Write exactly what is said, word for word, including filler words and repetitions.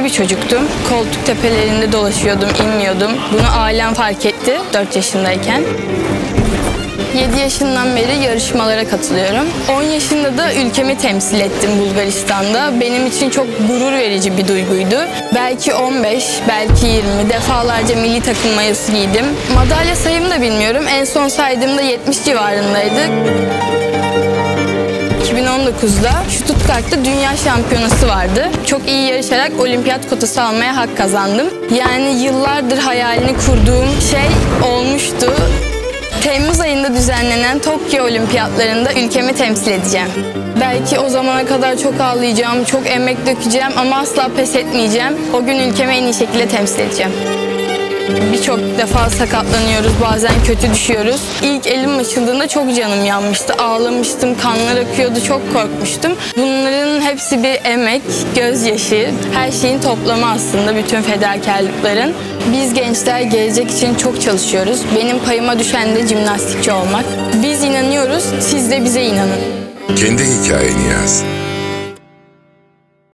bir çocuktum. Koltuk tepelerinde dolaşıyordum, inmiyordum. Bunu ailem fark etti dört yaşındayken. yedi yaşından beri yarışmalara katılıyorum. on yaşında da ülkemi temsil ettim Bulgaristan'da. Benim için çok gurur verici bir duyguydu. Belki on beş, belki yirmi defalarca milli takım mayası giydim. Madalya sayımı da bilmiyorum. En son saydığımda yetmiş civarındaydı. iki bin on dokuzda Stuttgart'ta dünya şampiyonası vardı. Çok iyi yarışarak olimpiyat kotası almaya hak kazandım. Yani yıllardır hayalini kurduğum şey olmuştu. Temmuz ayında düzenlenen Tokyo Olimpiyatlarında ülkemi temsil edeceğim. Belki o zamana kadar çok ağlayacağım, çok emek dökeceğim ama asla pes etmeyeceğim. O gün ülkemi en iyi şekilde temsil edeceğim. Birçok defa sakatlanıyoruz, bazen kötü düşüyoruz. İlk elim açıldığında çok canım yanmıştı, ağlamıştım, kanlar akıyordu, çok korkmuştum. Bunların hepsi bir emek, gözyaşı, her şeyin toplamı aslında, bütün fedakarlıkların. Biz gençler gelecek için çok çalışıyoruz. Benim payıma düşen de jimnastikçi olmak. Biz inanıyoruz, siz de bize inanın. Kendi hikayeni yaz.